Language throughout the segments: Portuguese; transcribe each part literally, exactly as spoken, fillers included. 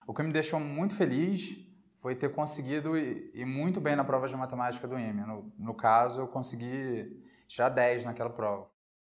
O que me deixou muito feliz foi ter conseguido ir, ir muito bem na prova de matemática do I M E. No, no caso, eu consegui tirar dez naquela prova.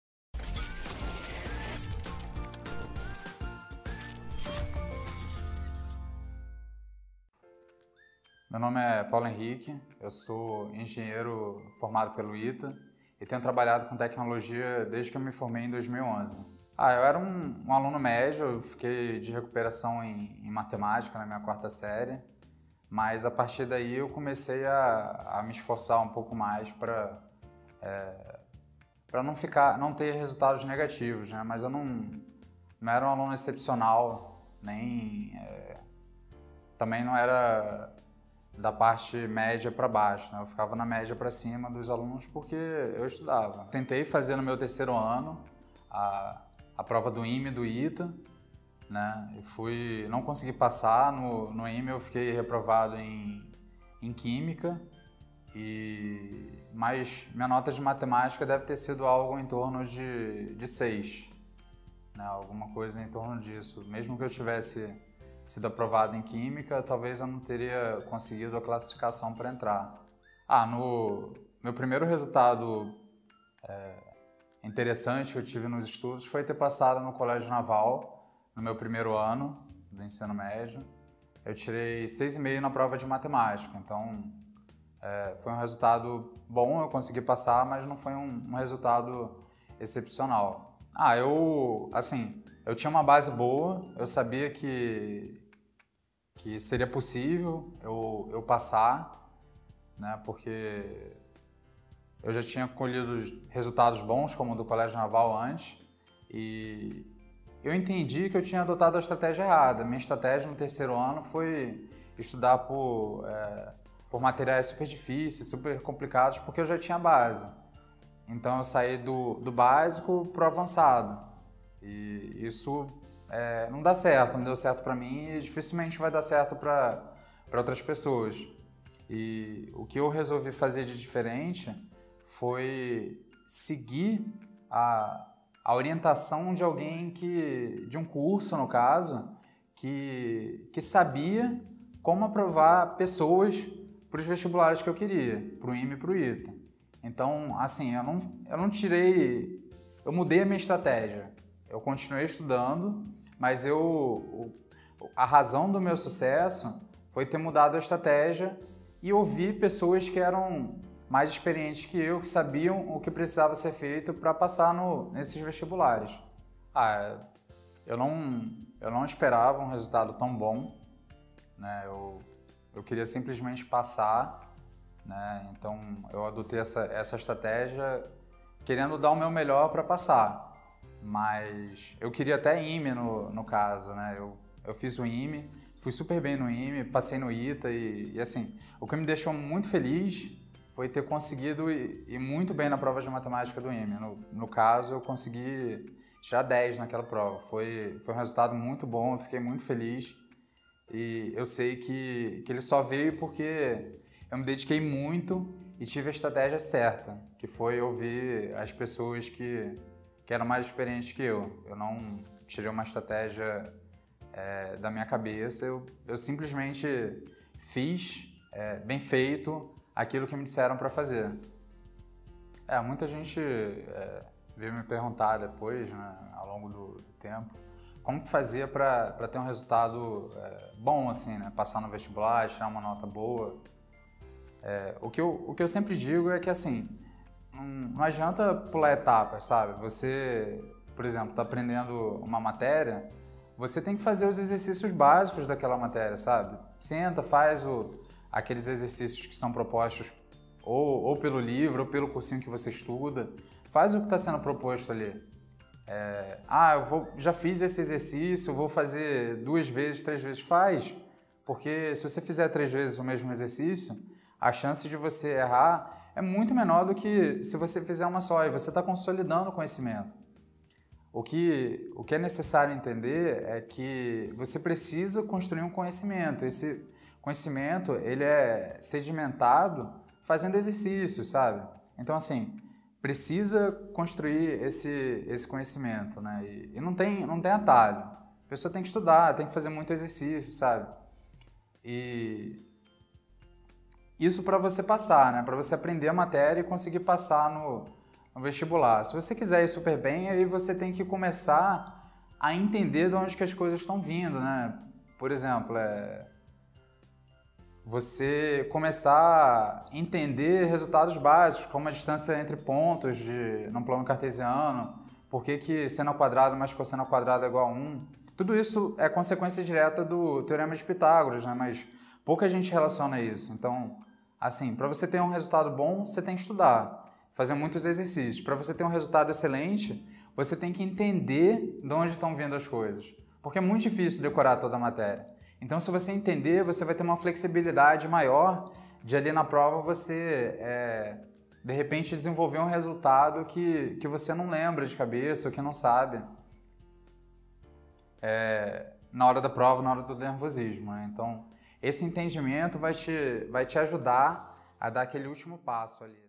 Meu nome é Paulo Henrique, eu sou engenheiro formado pelo I T A e tenho trabalhado com tecnologia desde que eu me formei em dois mil e onze. Ah, eu era um, um aluno médio, eu fiquei de recuperação em, em matemática na minha quarta série, mas a partir daí eu comecei a, a me esforçar um pouco mais para é, para não ficar, não ter resultados negativos, né? Mas eu não, não era um aluno excepcional, nem é, também não era da parte média para baixo, né? Eu ficava na média para cima dos alunos porque eu estudava. Tentei fazer no meu terceiro ano a, a prova do I M E do I T A, né? Eu fui, não consegui passar no, no I M E, eu fiquei reprovado em, em Química, e, mas minha nota de matemática deve ter sido algo em torno de, de seis, né? Alguma coisa em torno disso. Mesmo que eu tivesse sido aprovado em Química, talvez eu não teria conseguido a classificação para entrar. Ah, no meu primeiro resultado é, interessante que eu tive nos estudos foi ter passado no Colégio Naval, no meu primeiro ano do ensino médio. Eu tirei seis vírgula cinco na prova de matemática, então é, foi um resultado bom, eu consegui passar, mas não foi um, um resultado excepcional. Ah, eu, assim, eu tinha uma base boa, eu sabia que, que seria possível eu, eu passar, né, porque eu já tinha colhido resultados bons, como o do Colégio Naval antes, e eu entendi que eu tinha adotado a estratégia errada. Minha estratégia no terceiro ano foi estudar por, é, por materiais super difíceis, super complicados, porque eu já tinha base. Então eu saí do, do básico para o avançado. E isso é, não dá certo, não deu certo para mim e dificilmente vai dar certo para para outras pessoas. E o que eu resolvi fazer de diferente foi seguir a, a orientação de alguém que, de um curso, no caso, que, que sabia como aprovar pessoas para os vestibulares que eu queria, para o I M E e para o I T A. Então, assim, eu não, eu não tirei, eu mudei a minha estratégia. Eu continuei estudando, mas eu, a razão do meu sucesso foi ter mudado a estratégia e ouvir pessoas que eram mais experientes que eu, que sabiam o que precisava ser feito para passar no, nesses vestibulares. Ah, eu não, eu não esperava um resultado tão bom, né? Eu, eu queria simplesmente passar, né? Então eu adotei essa, essa estratégia querendo dar o meu melhor para passar. Mas eu queria até I M E no, no caso, né? Eu, eu fiz o I M E, fui super bem no I M E, passei no I T A e, e assim, o que me deixou muito feliz foi ter conseguido ir, ir muito bem na prova de matemática do I M E. No, no caso, eu consegui tirar dez naquela prova. Foi, foi um resultado muito bom, eu fiquei muito feliz e eu sei que, que ele só veio porque eu me dediquei muito e tive a estratégia certa, que foi ouvir as pessoas que que eram mais experientes que eu. Eu não tirei uma estratégia é, da minha cabeça, eu, eu simplesmente fiz é, bem feito aquilo que me disseram para fazer. É, muita gente é, veio me perguntar depois, né, ao longo do, do tempo, como que fazia para ter um resultado é, bom, assim, né, passar no vestibular, tirar uma nota boa. É, o, que eu, o que eu sempre digo é que, assim, não adianta pular etapas, sabe? Você, por exemplo, está aprendendo uma matéria, você tem que fazer os exercícios básicos daquela matéria, sabe? Senta, faz o, aqueles exercícios que são propostos ou, ou pelo livro ou pelo cursinho que você estuda. Faz o que está sendo proposto ali. É, ah, eu vou, já fiz esse exercício, vou fazer duas vezes, três vezes. Faz, porque se você fizer três vezes o mesmo exercício, a chance de você errar é muito menor do que se você fizer uma só, e você está consolidando o conhecimento. O que, o que é necessário entender é que você precisa construir um conhecimento. Esse conhecimento ele é sedimentado fazendo exercícios, sabe? Então, assim, precisa construir esse, esse conhecimento, né? E, e não tem, não tem atalho. A pessoa tem que estudar, tem que fazer muito exercício, sabe? E isso para você passar, né? Para você aprender a matéria e conseguir passar no, no vestibular. Se você quiser ir super bem, aí você tem que começar a entender de onde que as coisas estão vindo, né? Por exemplo, é... você começar a entender resultados básicos, como a distância entre pontos de, num plano cartesiano, por que que seno ao quadrado mais cosseno ao quadrado é igual a um. Tudo isso é consequência direta do Teorema de Pitágoras, né? Mas pouca gente relaciona isso. Então, assim, para você ter um resultado bom, você tem que estudar, fazer muitos exercícios. Para você ter um resultado excelente, você tem que entender de onde estão vindo as coisas. Porque é muito difícil decorar toda a matéria. Então, se você entender, você vai ter uma flexibilidade maior de ali na prova você, é, de repente, desenvolver um resultado que, que você não lembra de cabeça ou que não sabe é, na hora da prova, na hora do nervosismo, né? Então, esse entendimento vai te, vai te ajudar a dar aquele último passo ali.